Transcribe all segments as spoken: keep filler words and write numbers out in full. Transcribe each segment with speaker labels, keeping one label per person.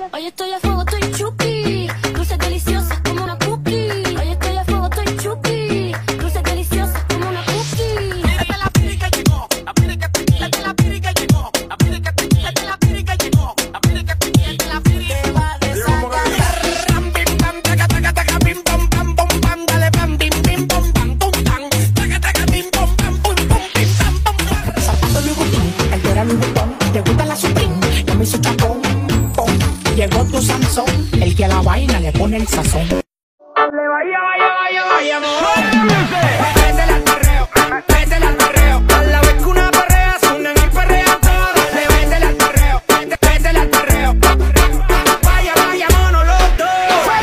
Speaker 1: Hoy estoy a fuego, estoy chuki. Dulces deliciosas como una cookie. Hoy estoy a fuego, estoy chuki. Dulces deliciosas como una cookie.
Speaker 2: Esta es la piri que llegó. La piri que te esta es la piri que llegó. La piri que te esta es la piri que llegó. La piri que te esta es la piri que va a desatar. Ram bim bam taca taca taca bim bam bam bum bam dale bam bim bim bum bam bum bam taca taca bim bum bam bum bum bim bam bum bam.
Speaker 3: Zapato Louis Vuitton, el que era Louis Vuitton. Te gusta la Supreme, ya me hizo chapón. Llegó tu Sansón, el que a la vaina le pone el sazón.
Speaker 2: Vaya, vaya, vaya, vaya, amor. Métele al perreo, métele al perreo. A la vez que una perrea, suenan y perrean todas. Métele al perreo, métele al perreo. Vaya, vaya, mono, los dos.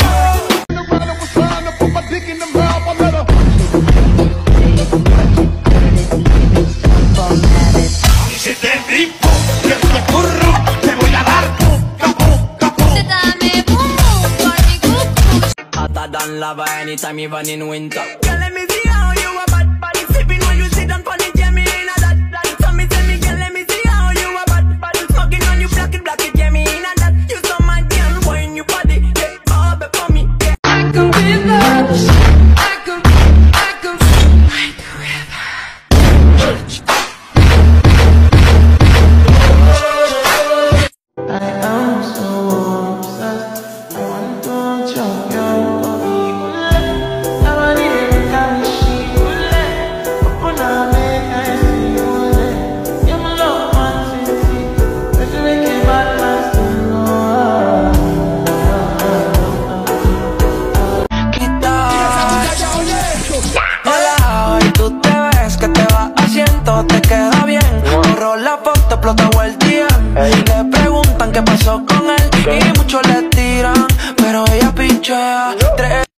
Speaker 2: Si te brinco, que te corro, te voy a dar. Hotter than lava anytime, even in winter. Girl, let me see how you a bad body flipping when you sit down on it, yeah, me in a that, that. So me tell me, girl, let me see how you a bad body smoking on you, black it, black it, yeah, me in a that. You so mad, girl, when you body, yeah, oh, but for me, yeah. I could be the, I could, I could, like the river.
Speaker 4: I am so obsessed. I want to choke you.
Speaker 5: Te queda bien, borró la foto, explotó el día. Le preguntan qué pasó con él y muchos le